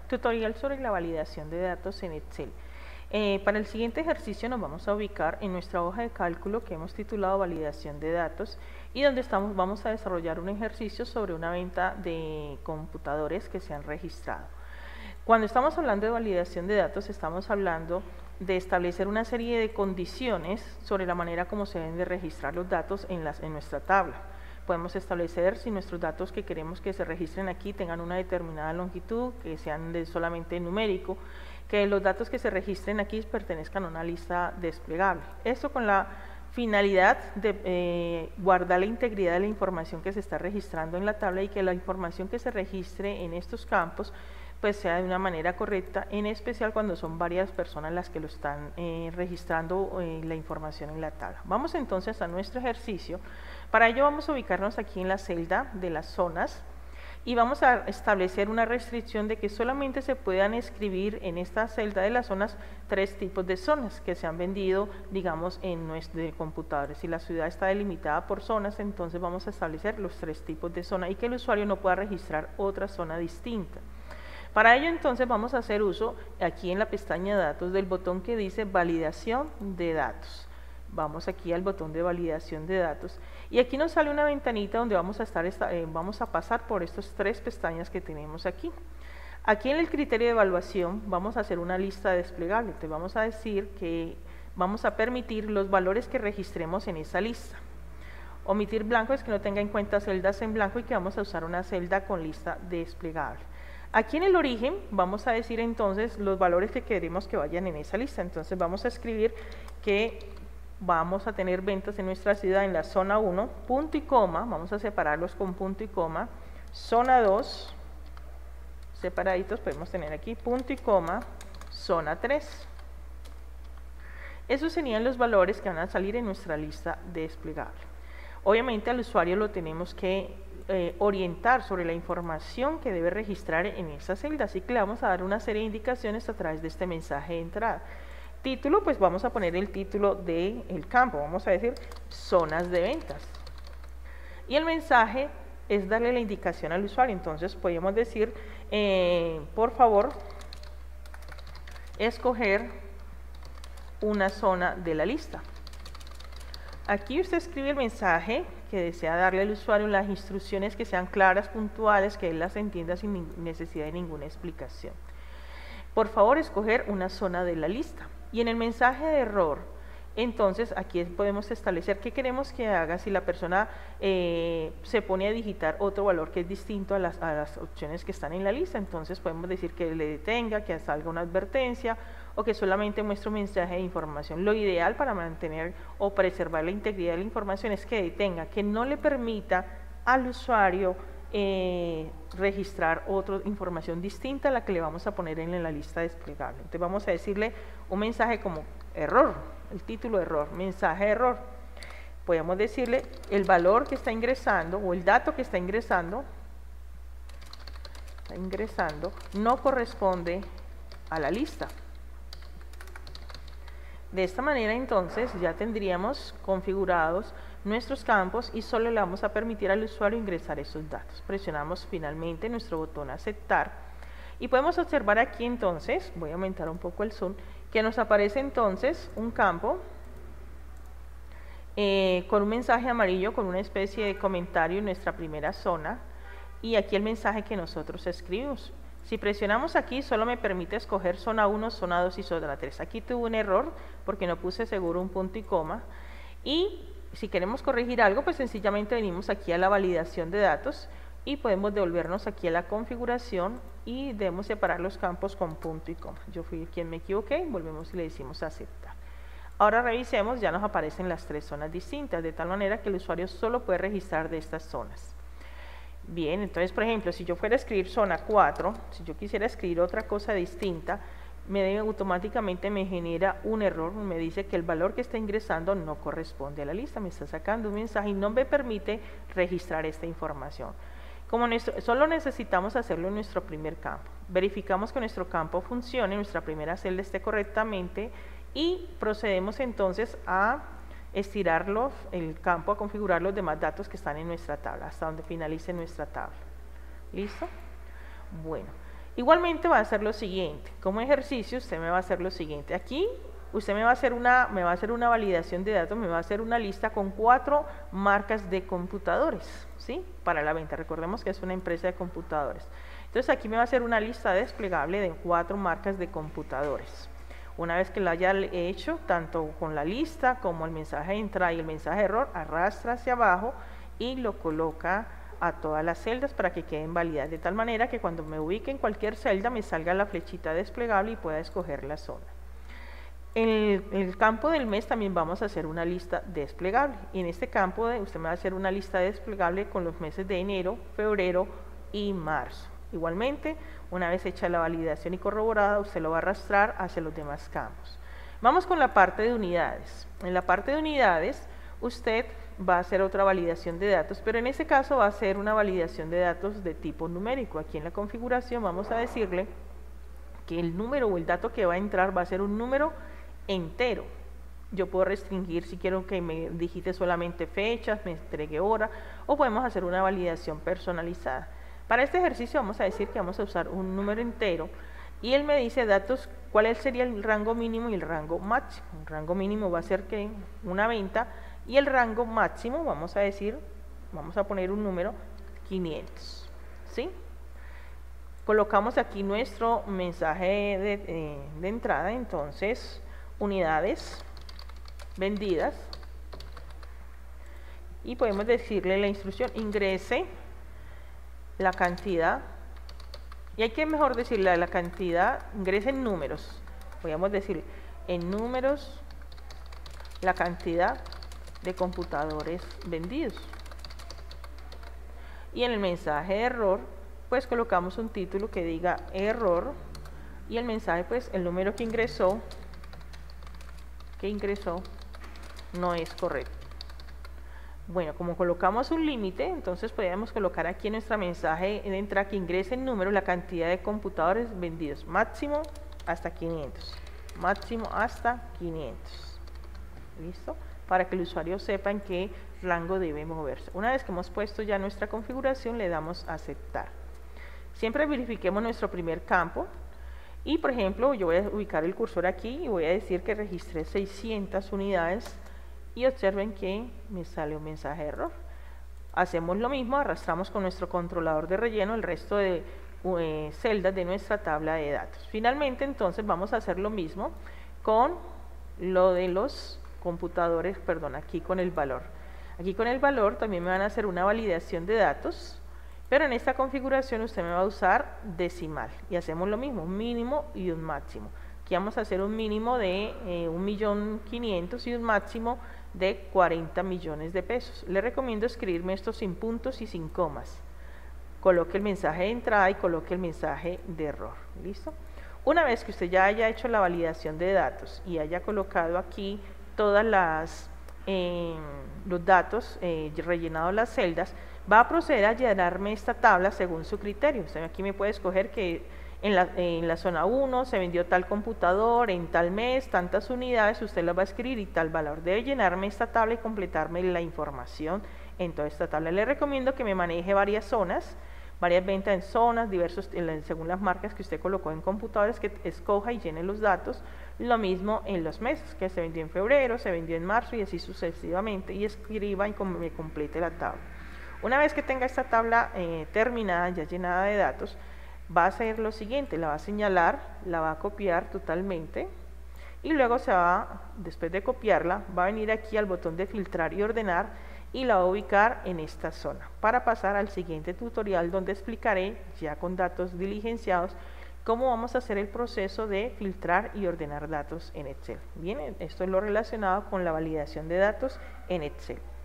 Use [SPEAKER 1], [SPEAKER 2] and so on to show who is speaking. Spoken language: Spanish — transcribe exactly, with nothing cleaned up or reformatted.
[SPEAKER 1] Tutorial sobre la validación de datos en Excel. Eh, para el siguiente ejercicio nos vamos a ubicar en nuestra hoja de cálculo que hemos titulado validación de datos y donde estamos, vamos a desarrollar un ejercicio sobre una venta de computadores que se han registrado. Cuando estamos hablando de validación de datos, estamos hablando de establecer una serie de condiciones sobre la manera como se deben de registrar los datos en, las, en nuestra tabla. Podemos establecer si nuestros datos que queremos que se registren aquí tengan una determinada longitud, que sean de solamente numérico, que los datos que se registren aquí pertenezcan a una lista desplegable. Esto con la finalidad de eh, guardar la integridad de la información que se está registrando en la tabla y que la información que se registre en estos campos pues sea de una manera correcta, en especial cuando son varias personas las que lo están eh, registrando eh, la información en la tabla. Vamos entonces a nuestro ejercicio. Para ello vamos a ubicarnos aquí en la celda de las zonas y vamos a establecer una restricción de que solamente se puedan escribir en esta celda de las zonas tres tipos de zonas que se han vendido, digamos, en nuestro computadores. Si la ciudad está delimitada por zonas, entonces vamos a establecer los tres tipos de zona y que el usuario no pueda registrar otra zona distinta. Para ello entonces vamos a hacer uso aquí en la pestaña datos del botón que dice validación de datos. Vamos aquí al botón de validación de datos y aquí nos sale una ventanita donde vamos a estar eh, vamos a pasar por estas tres pestañas que tenemos aquí. Aquí en el criterio de evaluación vamos a hacer una lista desplegable. Te vamos a decir que vamos a permitir los valores que registremos en esa lista. Omitir blanco es que no tenga en cuenta celdas en blanco y que vamos a usar una celda con lista desplegable. Aquí en el origen vamos a decir entonces los valores que queremos que vayan en esa lista. Entonces vamos a escribir que vamos a tener ventas en nuestra ciudad en la zona uno, punto y coma, vamos a separarlos con punto y coma, zona dos, separaditos podemos tener aquí punto y coma, zona tres. Esos serían los valores que van a salir en nuestra lista desplegable. Obviamente al usuario lo tenemos que eh, orientar sobre la información que debe registrar en esa celda, así que le vamos a dar una serie de indicaciones a través de este mensaje de entrada. Título, pues vamos a poner el título del campo, vamos a decir zonas de ventas. Y el mensaje es darle la indicación al usuario, entonces podemos decir, eh, por favor, escoger una zona de la lista. Aquí usted escribe el mensaje que desea darle al usuario, las instrucciones que sean claras, puntuales, que él las entienda sin necesidad de ninguna explicación. Por favor, escoger una zona de la lista. Y en el mensaje de error, entonces aquí podemos establecer qué queremos que haga si la persona eh, se pone a digitar otro valor que es distinto a las, a las opciones que están en la lista. Entonces podemos decir que le detenga, que salga una advertencia o que solamente muestre un mensaje de información. Lo ideal para mantener o preservar la integridad de la información es que detenga, que no le permita al usuario eh, registrar otra información distinta a la que le vamos a poner en la lista desplegable. Entonces vamos a decirle un mensaje como error, el título error, mensaje de error. Podemos decirle el valor que está ingresando o el dato que está ingresando, está ingresando no corresponde a la lista. De esta manera entonces ya tendríamos configurados nuestros campos y solo le vamos a permitir al usuario ingresar esos datos. Presionamos finalmente nuestro botón aceptar y podemos observar aquí entonces, voy a aumentar un poco el zoom, que nos aparece entonces un campo eh, con un mensaje amarillo, con una especie de comentario en nuestra primera zona y aquí el mensaje que nosotros escribimos. Si presionamos aquí, solo me permite escoger zona uno, zona dos y zona tres. Aquí tuve un error porque no puse seguro un punto y coma. Y si queremos corregir algo, pues sencillamente venimos aquí a la validación de datos y podemos devolvernos aquí a la configuración y debemos separar los campos con punto y coma. Yo fui quien me equivoqué, volvemos y le decimos aceptar. Ahora revisemos, ya nos aparecen las tres zonas distintas, de tal manera que el usuario solo puede registrar de estas zonas. Bien, entonces, por ejemplo, si yo fuera a escribir zona cuatro, si yo quisiera escribir otra cosa distinta, me automáticamente me genera un error, me dice que el valor que está ingresando no corresponde a la lista, me está sacando un mensaje y no me permite registrar esta información. Como nuestro, solo necesitamos hacerlo en nuestro primer campo. Verificamos que nuestro campo funcione, nuestra primera celda esté correctamente y procedemos entonces a estirarlo el campo, a configurar los demás datos que están en nuestra tabla, hasta donde finalice nuestra tabla. ¿Listo? Bueno, Igualmente va a hacer lo siguiente, como ejercicio usted me va a hacer lo siguiente, aquí usted me va a hacer una, me va a hacer una validación de datos, me va a hacer una lista con cuatro marcas de computadores, ¿sí? Para la venta, recordemos que es una empresa de computadores. Entonces aquí me va a hacer una lista desplegable de cuatro marcas de computadores. Una vez que lo haya hecho, tanto con la lista como el mensaje de entrada y el mensaje de error, arrastra hacia abajo y lo coloca a todas las celdas para que queden validadas, de tal manera que cuando me ubique en cualquier celda me salga la flechita desplegable y pueda escoger la zona. En el, en el campo del mes también vamos a hacer una lista desplegable, y en este campo de, usted me va a hacer una lista desplegable con los meses de enero, febrero y marzo. Igualmente, una vez hecha la validación y corroborada, usted lo va a arrastrar hacia los demás campos. Vamos con la parte de unidades. En la parte de unidades, usted va a hacer otra validación de datos, pero en este caso va a ser una validación de datos de tipo numérico. Aquí en la configuración vamos a decirle que el número o el dato que va a entrar va a ser un número entero. Yo puedo restringir si quiero que me digite solamente fechas, me entregue hora, o podemos hacer una validación personalizada. Para este ejercicio vamos a decir que vamos a usar un número entero y él me dice datos, cuál sería el rango mínimo y el rango máximo. El rango mínimo va a ser que una venta y el rango máximo vamos a decir, vamos a poner un número quinientos, ¿sí? Colocamos aquí nuestro mensaje de, de, de entrada, entonces unidades vendidas, y podemos decirle la instrucción, ingrese la cantidad, y hay que mejor decirle la cantidad, ingrese en números, podríamos decir en números la cantidad de computadores vendidos, y en el mensaje de error pues colocamos un título que diga error, y el mensaje pues el número que ingresó que ingresó no es correcto. Bueno, como colocamos un límite, entonces podríamos colocar aquí en nuestro mensaje de entrada que ingrese el número, la cantidad de computadores vendidos, máximo hasta quinientos, máximo hasta quinientos, ¿listo? Para que el usuario sepa en qué rango debe moverse. Una vez que hemos puesto ya nuestra configuración, le damos a aceptar. Siempre verifiquemos nuestro primer campo, y por ejemplo, yo voy a ubicar el cursor aquí y voy a decir que registré seiscientas unidades, y observen que me sale un mensaje de error. Hacemos lo mismo, arrastramos con nuestro controlador de relleno el resto de eh, celdas de nuestra tabla de datos. Finalmente, entonces, vamos a hacer lo mismo con lo de los computadores, perdón, aquí con el valor. Aquí con el valor también me van a hacer una validación de datos, pero en esta configuración usted me va a usar decimal, y hacemos lo mismo, un mínimo y un máximo. Aquí vamos a hacer un mínimo de eh, un millón quinientos y un máximo de cuarenta millones de pesos. Le recomiendo escribirme esto sin puntos y sin comas. Coloque el mensaje de entrada y coloque el mensaje de error. ¿Listo? Una vez que usted ya haya hecho la validación de datos y haya colocado aquí todas las eh, los datos, eh, rellenado las celdas, va a proceder a llenarme esta tabla según su criterio. Usted aquí me puede escoger que En la, en la zona uno se vendió tal computador, en tal mes, tantas unidades, usted las va a escribir y tal valor. Debe llenarme esta tabla y completarme la información en toda esta tabla. Le recomiendo que me maneje varias zonas, varias ventas en zonas, diversos, según las marcas que usted colocó en computadores, que escoja y llene los datos. Lo mismo en los meses, que se vendió en febrero, se vendió en marzo y así sucesivamente, y escriba y me complete la tabla. Una vez que tenga esta tabla eh, terminada, ya llenada de datos, va a hacer lo siguiente, la va a señalar, la va a copiar totalmente, y luego se va, después de copiarla, va a venir aquí al botón de filtrar y ordenar y la va a ubicar en esta zona, para pasar al siguiente tutorial donde explicaré, ya con datos diligenciados, cómo vamos a hacer el proceso de filtrar y ordenar datos en Excel. Bien, esto es lo relacionado con la validación de datos en Excel.